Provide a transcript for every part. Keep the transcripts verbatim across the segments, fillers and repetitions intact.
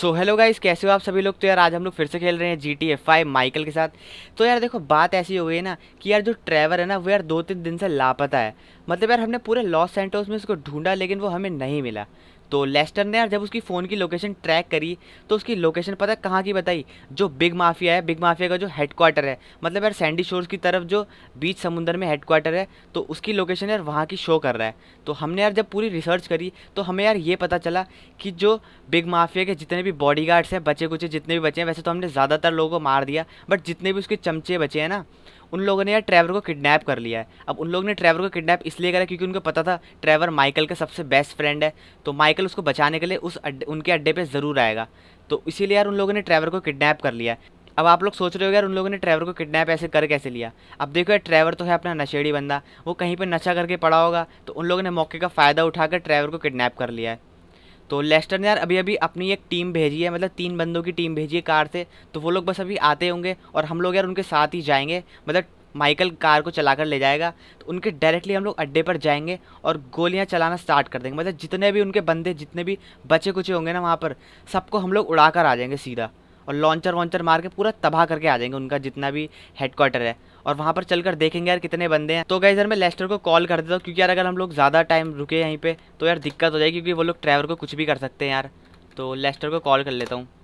So hello guys, कैसे हो आप सभी लोग। तो यार आज हम लोग फिर से खेल रहे हैं G T A five Michael के साथ। तो यार देखो, बात ऐसी हो गई है ना कि यार जो ट्रेवर है ना वो यार दो तीन दिन से लापता है। मतलब यार हमने पूरे लॉस सैंटोस में उसको ढूंढा लेकिन वो हमें नहीं मिला। तो लेस्टर ने यार जब उसकी फ़ोन की लोकेशन ट्रैक करी तो उसकी लोकेशन पता है कहाँ की बताई? जो बिग माफिया है, बिग माफिया का जो हेडक्वार्टर है, मतलब यार सैंडी शोर्स की तरफ जो बीच समुंदर में हेडक्वार्टर है, तो उसकी लोकेशन यार वहाँ की शो कर रहा है। तो हमने यार जब पूरी रिसर्च करी तो हमें यार ये पता चला कि जो बिग माफिया के जितने भी बॉडीगार्ड्स हैं, बचे कुचे जितने भी बचे हैं, वैसे तो हमने ज़्यादातर लोगों को मार दिया, बट जितने भी उसके चमचे बचे हैं ना, उन लोगों ने यार ट्रेवर को किडनैप कर लिया है। अब उन लोगों ने ट्रेवर को किडनैप इसलिए करा क्योंकि उनको पता था ट्रेवर माइकल का सबसे बेस्ट फ्रेंड है, तो माइकल उसको बचाने के लिए उस अड्डे उनके अड्डे पे ज़रूर आएगा। तो इसीलिए यार उन लोगों ने ट्रेवर को किडनैप कर लिया है। अब आप लोग सोच रहे हो यार उन लोगों ने ट्रेवर को किडनैप ऐसे कर कैसे लिया। अब देखो यार, ट्रेवर तो है अपना नशेड़ी बंदा, वो कहीं पर नशा करके पड़ा होगा, तो उन लोगों ने मौके का फ़ायदा उठाकर ट्रेवर को किडनैप कर लिया है। तो लेस्टर ने यार अभी अभी अपनी एक टीम भेजी है, मतलब तीन बंदों की टीम भेजी है कार से। तो वो लोग बस अभी आते होंगे और हम लोग यार उनके साथ ही जाएंगे। मतलब माइकल कार को चलाकर ले जाएगा, तो उनके डायरेक्टली हम लोग अड्डे पर जाएंगे और गोलियां चलाना स्टार्ट कर देंगे। मतलब जितने भी उनके बंदे, जितने भी बचे कुचे होंगे ना वहाँ पर, सबको हम लोग उड़ा कर आ जाएंगे सीधा, और लॉन्चर वॉन्चर मार के पूरा तबाह करके आ जाएंगे उनका जितना भी हेडक्वार्टर है। और वहाँ पर चलकर देखेंगे यार कितने बंदे हैं। तो गाइस यार मैं लेस्टर को कॉल कर देता हूँ, क्योंकि यार अगर हम लोग ज़्यादा टाइम रुके यहीं पे तो यार दिक्कत हो जाएगी, क्योंकि वो लोग ट्रैवर को कुछ भी कर सकते हैं यार। तो लेस्टर को कॉल कर लेता हूँ।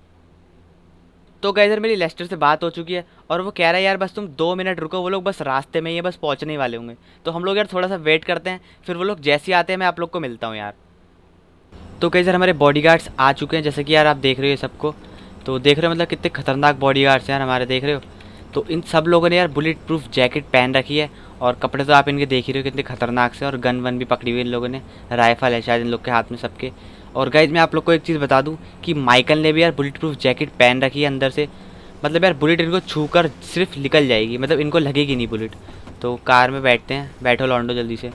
तो गाइस यार मेरी लेस्टर से बात हो चुकी है और वो कह रहा है यार बस तुम दो मिनट रुको, वो लोग बस रास्ते में ही है, बस पहुँचने वाले होंगे। तो हम लोग यार थोड़ा सा वेट करते हैं, फिर वो लोग जैसे ही आते हैं मैं आप लोग को मिलता हूँ यार। तो गाइस यार हमारे बॉडीगार्ड्स आ चुके हैं, जैसे कि यार आप देख रहे हो सबको। तो देख रहे हो मतलब कितने खतरनाक बॉडीगार्ड्स हैं यार हमारे, देख रहे हो। तो इन सब लोगों ने यार बुलेट प्रूफ जैकेट पहन रखी है, और कपड़े तो आप इनके देख ही रहे हो कितने खतरनाक से, और गन वन भी पकड़ी हुई इन लोगों ने, राइफल है शायद इन लोग के हाथ में सबके। और गाइज मैं आप लोग को एक चीज़ बता दूं कि माइकल ने भी यार बुलेट प्रूफ जैकेट पहन रखी है अंदर से। मतलब यार बुलेट इनको छू कर सिर्फ निकल जाएगी, मतलब इनको लगेगी नहीं बुलेट। तो कार में बैठते हैं, बैठो लॉन्डो जल्दी से,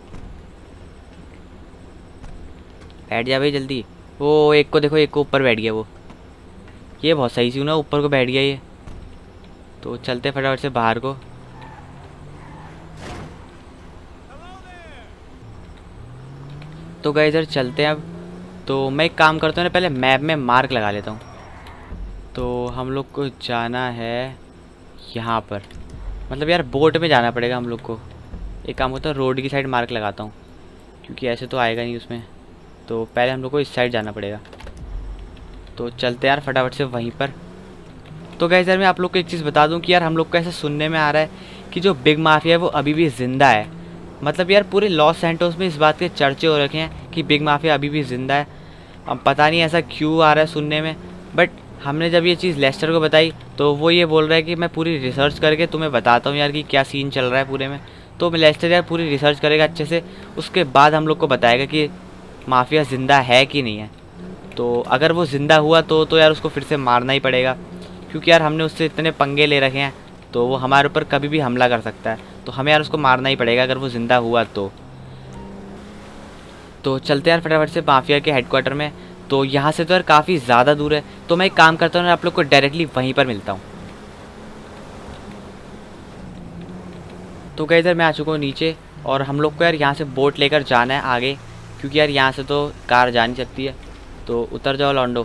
बैठ जा भाई जल्दी। वो एक को देखो, एक को ऊपर बैठ गया, वो ये बहुत सही सी ना, ऊपर को बैठ गया ये। तो चलते फटाफट से बाहर को। तो गाइस इधर चलते हैं अब। तो मैं एक काम करता हूँ ना, पहले मैप में मार्क लगा लेता हूँ। तो हम लोग को जाना है यहाँ पर, मतलब यार बोट में जाना पड़ेगा हम लोग को। एक काम होता है, रोड की साइड मार्क लगाता हूँ, क्योंकि ऐसे तो आएगा नहीं उसमें। तो पहले हम लोग को इस साइड जाना पड़ेगा। तो चलते यार फटाफट से वहीं पर। तो गाइस यार मैं आप लोग को एक चीज़ बता दूं कि यार हम लोग को ऐसा सुनने में आ रहा है कि जो बिग माफिया है वो अभी भी ज़िंदा है। मतलब यार पूरे लॉस सैंटोस में इस बात के चर्चे हो रखे हैं कि बिग माफिया अभी भी ज़िंदा है। अब पता नहीं ऐसा क्यों आ रहा है सुनने में, बट हमने जब ये चीज़ लेस्टर को बताई तो वो ये बोल रहा है कि मैं पूरी रिसर्च करके तुम्हें बताता हूँ यार कि क्या सीन चल रहा है पूरे में। तो लेस्टर यार पूरी रिसर्च करेगा अच्छे से, उसके बाद हम लोग को बताएगा कि माफिया ज़िंदा है कि नहीं है। तो अगर वो ज़िंदा हुआ तो तो यार उसको फिर से मारना ही पड़ेगा, क्योंकि यार हमने उससे इतने पंगे ले रखे हैं, तो वो हमारे ऊपर कभी भी हमला कर सकता है। तो हमें यार उसको मारना ही पड़ेगा अगर वो ज़िंदा हुआ तो। तो चलते यार फटाफट से माफिया के हेडक्वार्टर में। तो यहाँ से तो यार काफ़ी ज़्यादा दूर है, तो मैं एक काम करता हूँ आप लोग को डायरेक्टली वहीं पर मिलता हूँ। तो गए इधर मैं आ चुका हूँ नीचे, और हम लोग को यार यहाँ से बोट लेकर जाना है आगे, क्योंकि यार यहाँ से तो कार जा नहीं सकती है। तो उतर जाओ लॉन्डो,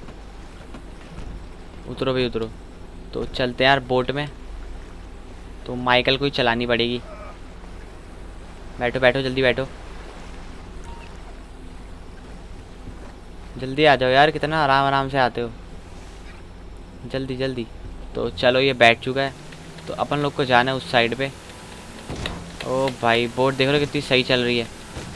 उतरो भाई उतरो। तो चलते हैं यार बोट में। तो माइकल को ही चलानी पड़ेगी। बैठो बैठो जल्दी बैठो, जल्दी आ जाओ यार, कितना आराम आराम से आते हो, जल्दी जल्दी। तो चलो ये बैठ चुका है, तो अपन लोग को जाना है उस साइड पे। ओ भाई बोट देख लो कितनी सही चल रही है,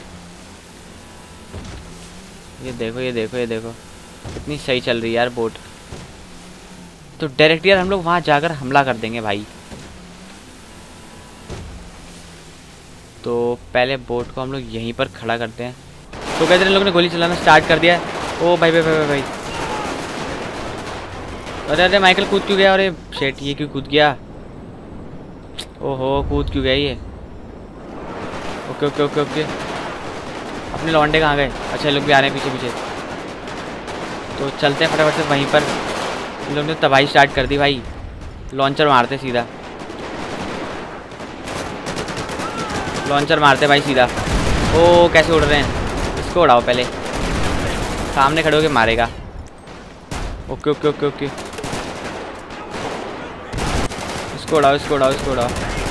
ये देखो ये देखो ये देखो कितनी सही चल रही है यार बोट। तो डायरेक्ट यार हम लोग वहाँ जाकर हमला कर देंगे भाई। तो पहले बोट को हम लोग यहीं पर खड़ा करते हैं। तो कहते हैं लोग ने गोली चलाना स्टार्ट कर दिया है। ओ भाई भाई भाई भाई, अरे अरे माइकल कूद क्यों गया? अरे शेट, ये क्यों कूद गया? ओहो कूद क्यों गया ये? ओके ओके ओके ओके, अपने लौंडे कहाँ गए? अच्छा लोग भी आ रहे हैं पीछे पीछे। तो चलते हैं फटाफट से वहीं पर। इन लोगों ने तबाही स्टार्ट कर दी भाई, लॉन्चर मारते सीधा, लॉन्चर मारते भाई सीधा। ओ कैसे उड़ रहे हैं, इसको उड़ाओ पहले, सामने खड़े होके मारेगा। ओके ओके ओके ओके, इसको उड़ाओ इसको उड़ाओ इसको उड़ाओ।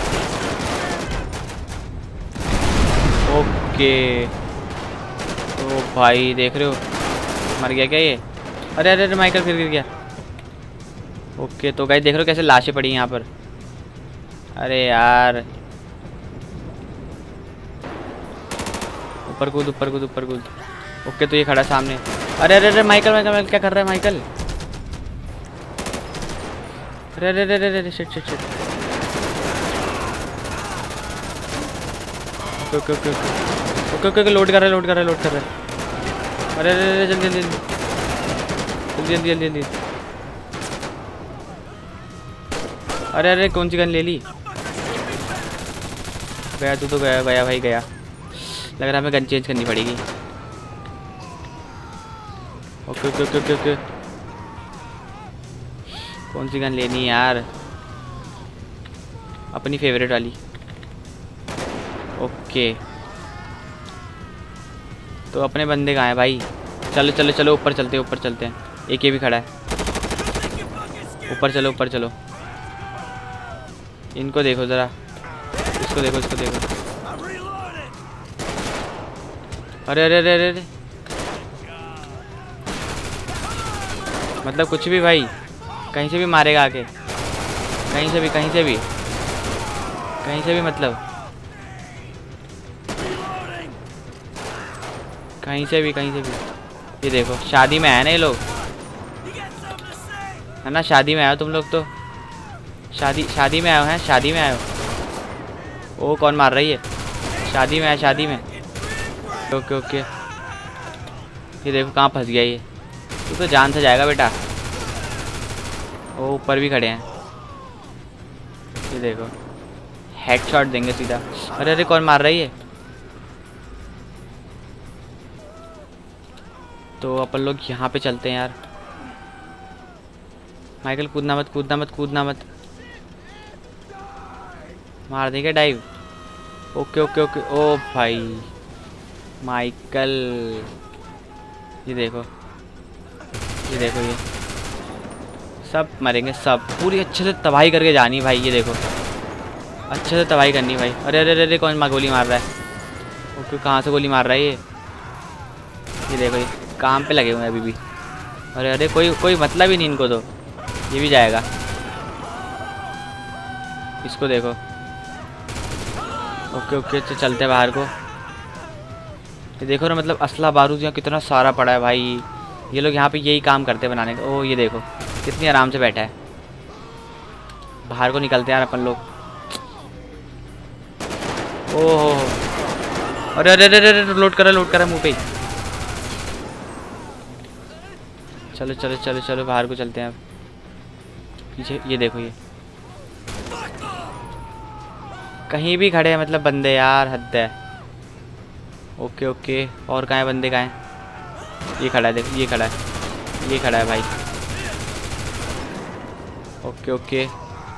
ओके तो भाई देख रहे हो मर गया क्या ये? अरे अरे अरे माइकल फिर गिर गया। ओके तो गाइस देख रहे हो कैसे लाशें पड़ी हैं यहाँ पर। अरे यार ऊपर कूद ऊपर कूद ऊपर कूद। ओके तो ये खड़ा सामने। अरे अरे अरे माइकल माइकल माइकल क्या कर रहा है माइकल? अरे अरे अरे अरे shit shit shit. Okay okay okay okay okay okay load कर रहा है लोड कर रहा है लोड कर रहा है। अरे अरे अरे जल्दी जल्दी जल्दी जल्दी जल्दी जल्दी। अरे अरे कौन सी गन ले ली? गया तू तो गया गया भाई गया। लग रहा है हमें गन चेंज करनी पड़ेगी। Okay okay okay okay okay कौन सी गन लेनी है यार? अपनी फेवरेट वाली। ओके तो अपने बंदे कहाँ हैं भाई? चलो चलो चलो ऊपर चलते हैं ऊपर चलते हैं। एक ये भी खड़ा है। ऊपर चलो ऊपर चलो। इनको देखो ज़रा, इसको देखो इसको देखो। अरे अरे अरे अरे मतलब कुछ भी भाई, कहीं से भी मारेगा आके, कहीं से भी कहीं से भी कहीं से भी मतलब कहीं से भी कहीं से भी। ये देखो शादी में आए ना ये लोग, है ना? शादी में आए तुम लोग तो, शादी शादी में आए हो हैं, शादी में आए हो। ओ कौन मार रही है? शादी में आए शादी में। ओके ओके ये देखो कहाँ फंस गया ये। तू तो जान से जाएगा बेटा। वो ऊपर भी खड़े हैं। ये देखो हेडशॉट देंगे सीधा। अरे अरे कौन मार रही है? तो अपन लोग यहाँ पे चलते हैं यार। माइकल कूदना मत कूदना मत कूदना मत। मार देंगे डाइव। Okay okay okay. ओ भाई माइकल ये देखो ये देखो ये सब मरेंगे सब। पूरी अच्छे से तबाही करके जानी भाई। ये देखो अच्छे से तबाही करनी भाई। अरे अरे अरे कौन माँ गोली मार रहा है? ओके कहाँ से गोली मार रहा है ये? ये देखो ये काम पे लगे हुए हैं अभी भी। अरे अरे कोई कोई मतलब ही नहीं इनको तो। ये भी जाएगा। इसको देखो। ओके ओके तो चलते हैं बाहर को। ये देखो ना मतलब असला बारूद यहाँ कितना सारा पड़ा है भाई। ये लोग यहाँ पे यही काम करते बनाने का। ओ ये देखो कितनी आराम से बैठा है। बाहर को निकलते हैं यार अपन लोग। ओहो अरे अरे अरे अरे लोड करा लोड करा मुँह पे। चलो चलो चलो चलो बाहर को चलते हैं अब। पीछे ये देखो ये कहीं भी खड़े हैं मतलब बंदे यार, हद है। ओके ओके और कहाँ है बंदे कहाँ हैं? ये खड़ा है देखो ये खड़ा है ये खड़ा है भाई। ओके ओके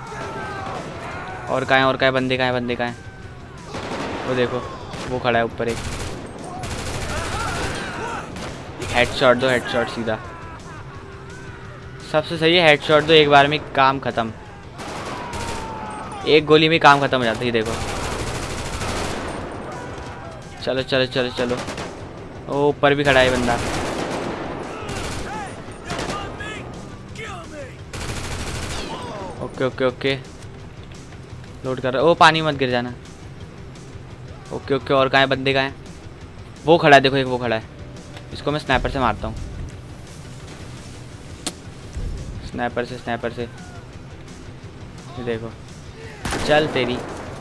और कहाँ है और कहाँ है बंदे कहाँ है बंदे कहाँ हैं? वो देखो वो खड़ा है ऊपर एक। हेडशॉट दो हेडशॉट सीधा। सबसे सही है हेडशॉट दो, एक बार में काम ख़त्म। एक गोली में काम ख़त्म हो जाता है। ये देखो चलो चलो चलो चलो। ओ ऊपर भी खड़ा है बंदा। ओके ओके ओके लोड कर रहा है। ओ पानी मत गिर जाना। ओके ओके और कहाँ है बंदे कहाँ हैं? वो खड़ा है देखो एक वो खड़ा है। इसको मैं स्नैपर से मारता हूँ। स्नैपर से स्नैपर से। ये देखो चल तेरी।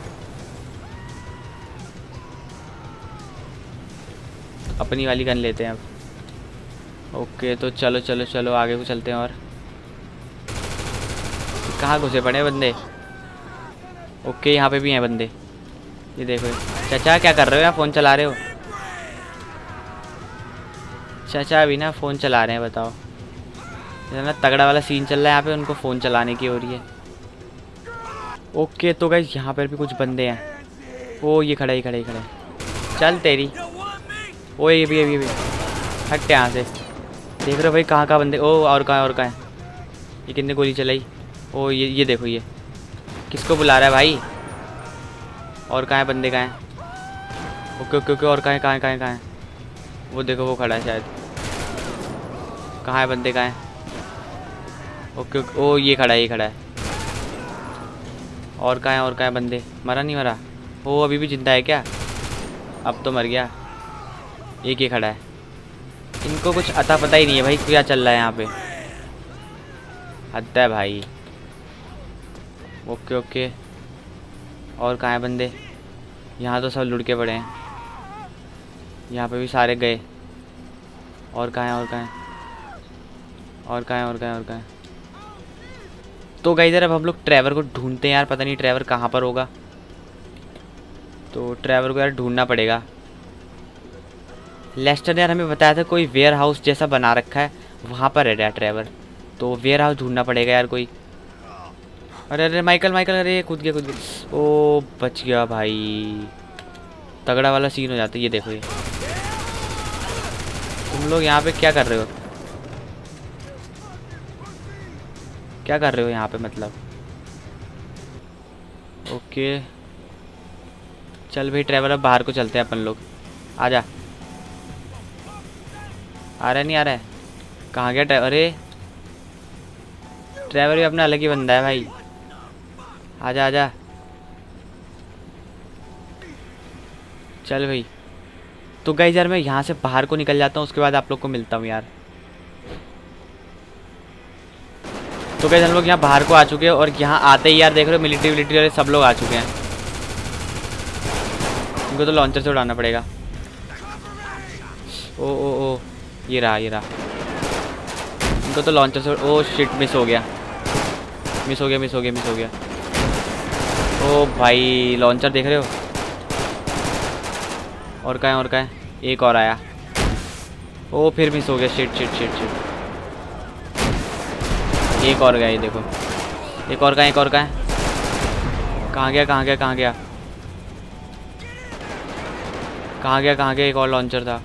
अपनी वाली गन लेते हैं अब। ओके तो चलो चलो चलो आगे को चलते हैं। और कहाँ घुसे पड़े बंदे? ओके यहाँ पे भी हैं बंदे। ये देखो चाचा क्या कर रहे हो? यहाँ फ़ोन चला रहे हो? चाचा अभी ना फ़ोन चला रहे हैं। बताओ ना तगड़ा वाला सीन चल रहा है यहाँ पे, उनको फ़ोन चलाने की हो रही है। ओके तो गाइस यहाँ पर भी कुछ बंदे हैं। ओ ये खड़ा ही खड़े ही खड़े। चल तेरी। ओ ये भी ये भी, ये भी। हट यहाँ से। देख रहे हो भाई कहाँ कहाँ बंदे। ओ और कहाँ और कहाँ है? ये कितने गोली चलाई? ओ ये ये देखो, ये किसको बुला रहा है भाई? और कहाँ है बंदे? कहाँ है? Okay okay okay. और कहाँ है कहाँ है कहाँ है कहाँ है? वो देखो वो खड़ा है शायद। कहाँ है बंदे? कहाँ है? Okay okay. ओ ये खड़ा है, ये खड़ा है। और कहाँ है और कहाँ है बंदे? मरा नहीं मरा? ओ अभी भी जिंदा है क्या? अब तो मर गया। एक ही खड़ा है। इनको कुछ अता पता ही नहीं है भाई क्या चल रहा है यहाँ पे। हद है भाई। Okay okay. और कहाँ है बंदे? यहाँ तो सब लुढ़के पड़े हैं। यहाँ पे भी सारे गए। और कहाँ है और कहाँ है और कहाँ है और कहाँ है और कहाँ है? तो गाइस यार अब हम लोग ट्रैवर को ढूंढते हैं यार। पता नहीं ट्रैवर कहाँ पर होगा। तो ट्रैवर को यार ढूंढना पड़ेगा। लेस्टर ने यार हमें बताया था कोई वेयर हाउस जैसा बना रखा है, वहाँ पर है यार ट्रैवर। तो वेयर हाउस ढूंढना पड़ेगा यार कोई। अरे अरे माइकल माइकल, अरे कूद गया कूद गया। ओ बच गया भाई। तगड़ा वाला सीन हो जाता है। ये देखो, ये तुम लोग यहाँ पे क्या कर रहे हो? क्या कर रहे हो यहाँ पे मतलब? ओके चल भाई ट्रैवल, अब बाहर को चलते हैं अपन लोग। आजा। आ रहा नहीं आ रहा है? कहाँ गया ट्रैवल? अरे ट्रैवल भी अपना अलग ही बंदा है भाई। आजा आजा। चल भाई। तो गाइस यार मैं यहाँ से बाहर को निकल जाता हूँ, उसके बाद आप लोग को मिलता हूँ यार। तो गाइस हम लोग यहाँ बाहर को आ चुके हैं और यहाँ आते ही यार देख रहे हो मिलिट्री विलिट्री वाले सब लोग आ चुके हैं। इनको तो लॉन्चर से उड़ाना पड़ेगा। ओ ओ ओ ये रहा ये रहा। इनको तो लॉन्चर से। ओ शिट मिस हो गया मिस हो गया मिस हो गया मिस हो गया। ओ भाई लॉन्चर देख रहे हो। और कहाँ है और कहाँ है? एक और आया। ओ फिर मिस हो गया। Shit shit shit shit. एक और गया, ये देखो। एक और कहाँ एक और कहाँ है? कहाँ गया कहाँ गया कहाँ गया कहाँ गया कहाँ गया? एक और लॉन्चर था।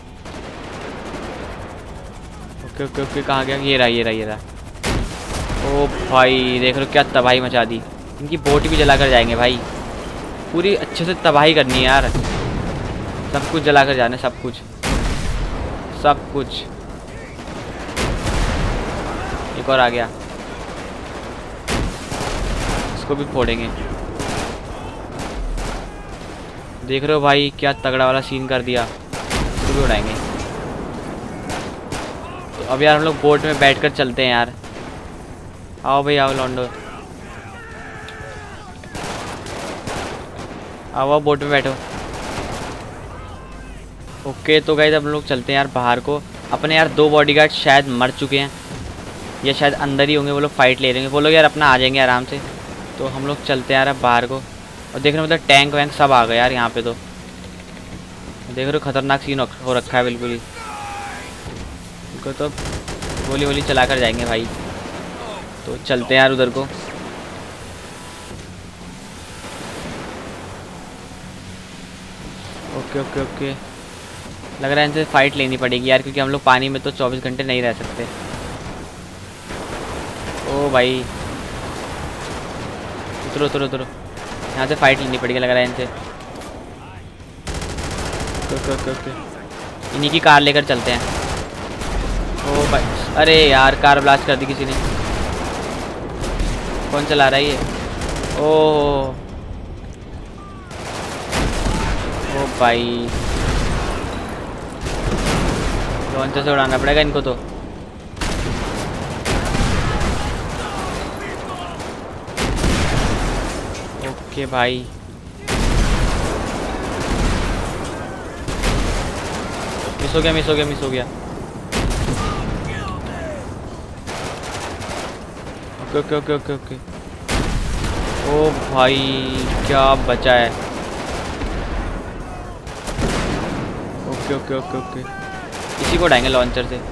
Okay okay okay. कहाँ गया? ये रहा ये रहा ये रहा। ओ भाई देख लो क्या तबाही मचा दी। इनकी बोट भी जला कर जाएंगे भाई। पूरी अच्छे से तबाही करनी है यार। सब कुछ जला कर जाना, सब कुछ सब कुछ। एक और आ गया, इसको भी फोड़ेंगे। देख रहे हो भाई क्या तगड़ा वाला सीन कर दिया। इसको भी उड़ाएंगे। तो अब यार हम लोग बोट में बैठकर चलते हैं यार। आओ भाई आओ लॉन्डो, आओ आओ बोट में बैठो। ओके तो गाइस अब हम लोग चलते हैं यार बाहर को। अपने यार दो बॉडीगार्ड शायद मर चुके हैं या शायद अंदर ही होंगे। वो लोग फाइट ले रहे हैं। वो लोग यार अपना आ जाएंगे आराम से। तो हम लोग चलते हैं यार अब बाहर को। और देख रहे हो मतलब टैंक वैंक सब आ गए यार यहाँ पे। तो देख रहे हो खतरनाक सीन हो रखा है बिल्कुल ही। उनको तो गोली वोली चला कर जाएंगे भाई। तो चलते हैं यार उधर को। Okay okay okay. लग रहा है इनसे फाइट लेनी पड़ेगी यार, क्योंकि हम लोग पानी में तो चौबीस घंटे नहीं रह सकते। ओ भाई उतरो उतरो उतरो। यहाँ से फाइट लेनी पड़ेगी लग रहा है इनसे। Okay okay okay. इन्हीं की कार लेकर चलते हैं। ओ भाई अरे यार कार ब्लास्ट कर दी किसी ने। कौन चला रहा है ये? ओ ओ भाई लॉन्चर से उड़ाना पड़ेगा इनको तो। ओके भाई मिस हो गया मिस हो गया मिस हो गया। Okay okay okay okay okay. ओ भाई क्या बचा है। Okay okay okay okay. इसी को उड़ाएंगे लॉन्चर से।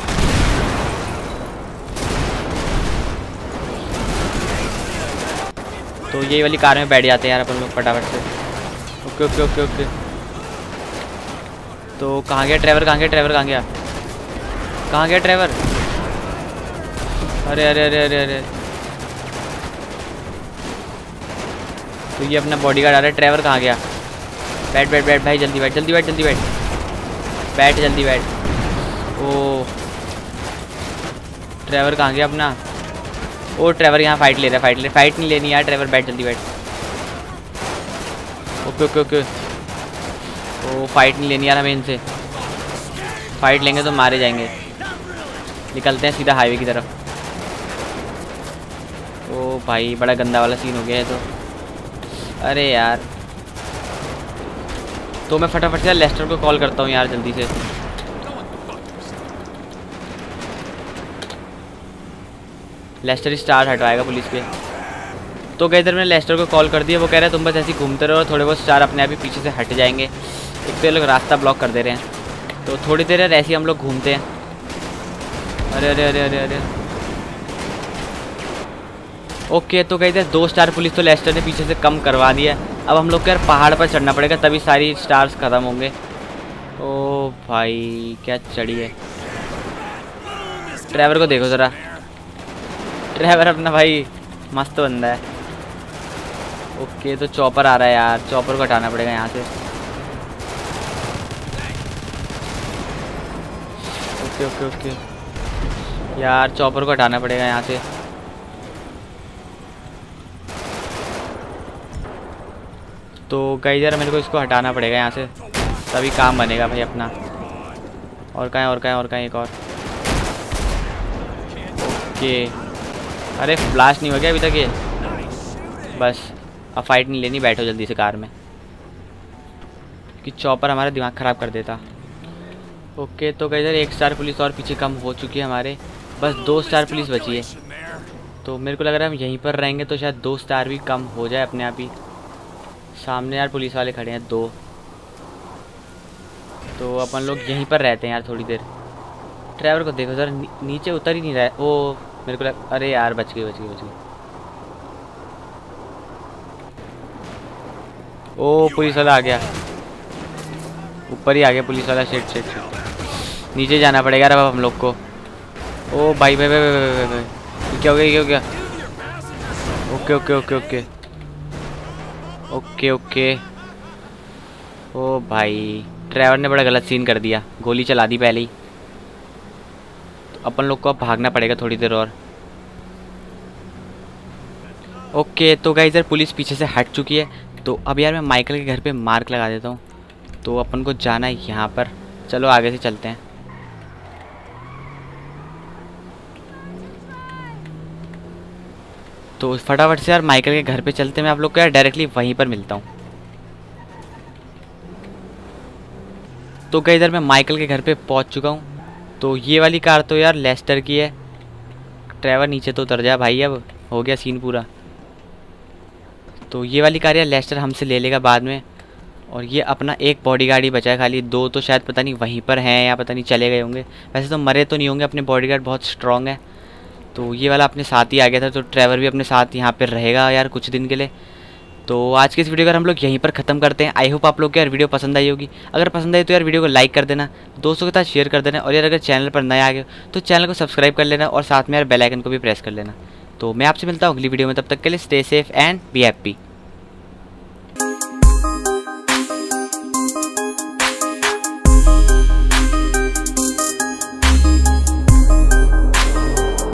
तो यही वाली कार में बैठ जाते हैं यार अपन लोग फटाफट से। Okay okay okay okay. तो कहाँ गया ड्राइवर? कहाँ गया ड्राइवर? कहाँ गया? कहाँ गया ड्राइवर? अरे अरे अरे अरे अरे, तो ये अपना बॉडीगार्ड आ रहा है। ड्राइवर कहाँ गया? बैठ बैठ बैठ भाई, जल्दी बैठ जल्दी बैठ जल्दी बैठ बैठ जल्दी बैठ। ओ ड्राइवर कहाँ गया अपना? ओ ड्राइवर यहाँ फाइट ले रहा है, फाइट ले फाइट नहीं लेनी यार ड्राइवर, बैठ जल्दी बैठ। Okay okay okay. ओ फाइट नहीं लेनी यार हमें इनसे, फाइट लेंगे तो मारे जाएंगे। निकलते हैं सीधा हाईवे की तरफ। ओ भाई बड़ा गंदा वाला सीन हो गया है तो। अरे यार, तो मैं फटाफट से लेस्टर को कॉल करता हूँ यार जल्दी से। लेस्टर स्टार हटवाएगा पुलिस के। तो गई इधर मैंने लेस्टर को कॉल कर दिया, वो कह रहा है तुम बस ऐसे ही घूमते रहो और थोड़े बहुत स्टार अपने आप ही पीछे से हट जाएंगे। एक तो ये लोग रास्ता ब्लॉक कर दे रहे हैं, तो थोड़ी देर ऐसे ही हम लोग घूमते हैं। अरे अरे अरे अरे अरे ओके, तो गई इधर दो स्टार पुलिस तो लेस्टर ने पीछे से कम करवा दिया। अब हम लोग को यार पहाड़ पर चढ़ना पड़ेगा, तभी सारी स्टार्स ख़त्म होंगे। ओ भाई क्या चढ़ी है। ड्राइवर को देखो ज़रा, ड्राइवर अपना भाई मस्त बंदा है। ओके, तो चॉपर आ रहा है यार, चॉपर को हटाना पड़ेगा यहाँ से। ओके ओके ओके यार, चॉपर को हटाना पड़ेगा यहाँ से। तो गाइस यार मेरे को इसको हटाना पड़ेगा यहाँ से, तभी काम बनेगा भाई अपना। और कहाँ है और कहाँ है और कहाँ है एक और। ओके, अरे ब्लास्ट नहीं हो गया अभी तक ये? बस अब फाइट नहीं लेनी, बैठो जल्दी से कार में कि चॉपर हमारा दिमाग ख़राब कर देता। ओके, तो गाइस यार एक स्टार पुलिस और पीछे कम हो चुकी है हमारे, बस दो स्टार पुलिस बची है। तो मेरे को लग रहा है हम यहीं पर रहेंगे तो शायद दो स्टार भी कम हो जाए अपने आप ही। सामने यार पुलिस वाले खड़े हैं दो, तो अपन लोग यहीं पर रहते हैं यार थोड़ी देर। ड्राइवर को देखो सर, नी, नीचे उतर ही नहीं रहा है। ओ मेरे को लग, अरे यार बच गई बच गई बच गई। ओ पुलिस वाला आ गया, ऊपर ही आ गया पुलिस वाला। शेट शेट शेट, नीचे जाना पड़ेगा अब हम लोग को। ओ भाई भाई भाई भाई भाई भाई, क्या हो गया क्या हो गया? Okay okay okay okay okay okay. ओ भाई ड्राइवर ने बड़ा गलत सीन कर दिया, गोली चला दी पहले ही। तो अपन लोग को अब भागना पड़ेगा थोड़ी देर और। ओके, तो गाइस इधर पुलिस पीछे से हट चुकी है। तो अब यार मैं माइकल के घर पे मार्क लगा देता हूँ। तो अपन को जाना है यहाँ पर, चलो आगे से चलते हैं। तो फटाफट से यार माइकल के घर पे चलते हैं, मैं आप लोग को यार डायरेक्टली वहीं पर मिलता हूँ। तो कई इधर मैं माइकल के घर पे पहुँच चुका हूँ। तो ये वाली कार तो यार लेस्टर की है। ड्राइवर नीचे तो उतर जा भाई, अब हो गया सीन पूरा। तो ये वाली कार यार लेस्टर हमसे ले लेगा बाद में। और ये अपना एक बॉडीगार्ड ही बचा है खाली, दो तो शायद पता नहीं वहीं पर हैं या पता नहीं चले गए होंगे। वैसे तो मरे तो नहीं होंगे, अपने बॉडीगार्ड बहुत स्ट्रॉन्ग है। तो ये वाला अपने साथ ही आ गया था, तो ड्राइवर भी अपने साथ यहाँ पर रहेगा यार कुछ दिन के लिए। तो आज की इस वीडियो को हम लोग यहीं पर ख़त्म करते हैं। आई होप आप लोग को यार वीडियो पसंद आई होगी। अगर पसंद आई तो यार वीडियो को लाइक कर देना, दोस्तों के साथ शेयर कर देना, और यार अगर चैनल पर नए आ गए तो चैनल को सब्सक्राइब कर लेना, और साथ में यार बेल आइकन को भी प्रेस कर लेना। तो मैं आपसे मिलता हूँ अगली वीडियो में, तब तक के लिए stay safe and be happy.